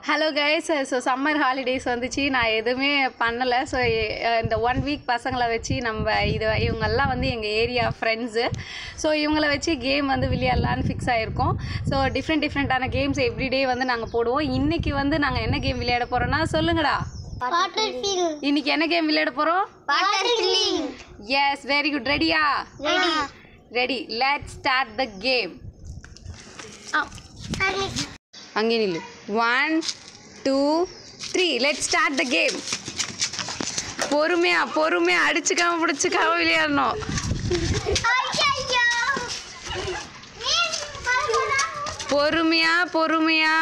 Hello guys. So summer holidays வந்துச்சு. நான் எதுவுமே பண்ணலை. ஸோ இந்த 1 வீக் பசங்களை வச்சு இவங்கெல்லாம் வந்து எங்கள் ஏரியா ஃப்ரெண்ட்ஸு. ஸோ இவங்கள வச்சு கேம் வந்து விளையாடலான்னு ஃபிக்ஸ் ஆகிருக்கோம். ஸோ டிஃப்ரெண்ட்டான கேம்ஸ் எவ்ரிடே வந்து நாங்கள் போடுவோம். இன்றைக்கி வந்து நாங்கள் என்ன கேம் விளையாட போகிறோன்னா சொல்லுங்கடா. இன்னைக்கு என்ன கேம் விளையாட போகிறோம்? Yes, very good. ரெடியா? Ready. Let's start the game. அங்கே நில்லு. 1 2 3 லெட்ஸ் ஸ்டார்ட் த கேம். பொறுமையா அடிச்சுக்காம பிடிச்சிக்காம விளையாடணும். பொறுமையா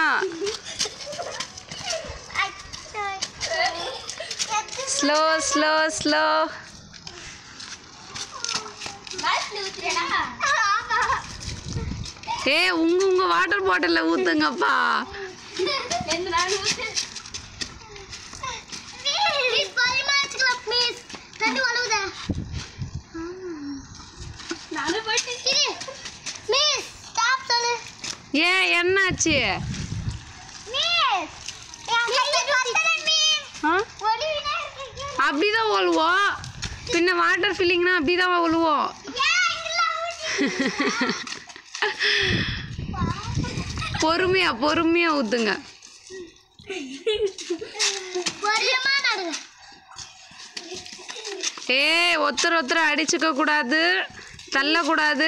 ஸ்லோ. உங்க வாட்டர் பாட்டில்ல ஊத்துங்கப்பா. ஏன் என்னாச்சு? அப்படிதான் ஒழுவோம். பின்ன வாட்டர் ஃபில்லிங்னா அப்படிதான் ஒழுவோம். பொறுமையா ஊத்துங்க. ஒருத்தர் அடிச்சுக்க கூடாது, தள்ளக்கூடாது.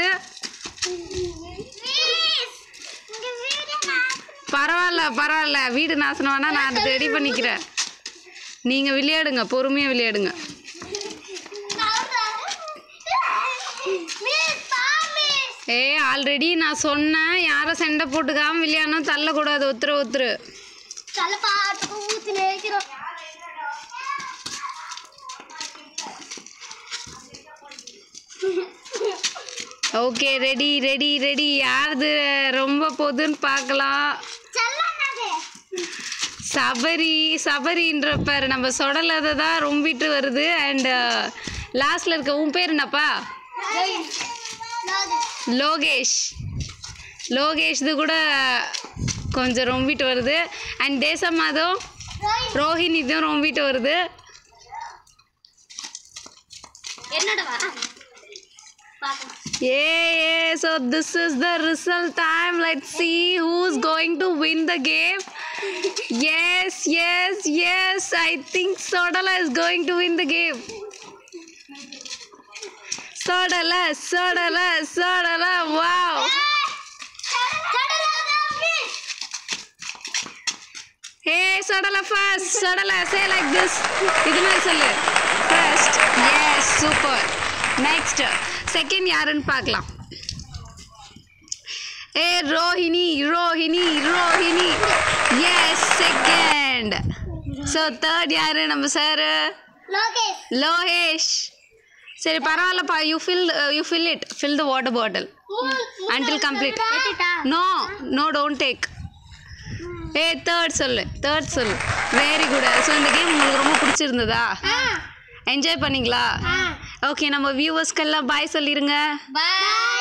பரவாயில்ல. வீடு நாசனம்னா நான் அதை ரெடி பண்ணிக்கிறேன். நீங்க விளையாடுங்க, பொறுமையா விளையாடுங்க. ஆல்ரெடி நான் சொன்னேன், யாரும் சண்டை போட்டுக்காம விளையாடணும், தள்ளக்கூடாது. ஒருத்தர் ஓகே, ரெடி. யாருது ரொம்ப பொதுன்னு பார்க்கலாம். சபரின்ற பேர் நம்ம சொடலதை தான் ரொம்பிட்டு வருது. அண்ட் லாஸ்ட்ல இருக்க உன் பேர் என்னப்பா? லோகேஷ் இது கூட கொஞ்சம் ரொம்பிட்டு வருது. அண்ட் தேசமாதம் ரோஹிணி இதுவும் ரொம்பிட்டு வருது. So this is the result time. Let's see who's going to win the game. Yes, I think Sodala is going to win the game. Sodala, wow. Hey, Sodala first. Sodala, say like this. Idhuma sollu. First. Yes, super. Next. Second யாருன்னு பார்க்கலாம். Rohini. Yes, second. So third யாரு? நம்ம sir Lokesh. சரி, பரவாயில்லப்பா. You fill the water bottle until complete. No, don't take. third சொல்லு. Very good. So இந்த game உங்களுக்கு ரொம்ப பிடிச்சிருந்ததா? என்ஜாய் பண்ணீங்களா? ஓகே, நம்ம வியூவர்ஸ்க்கெல்லாம் பாய் சொல்லிடுங்க.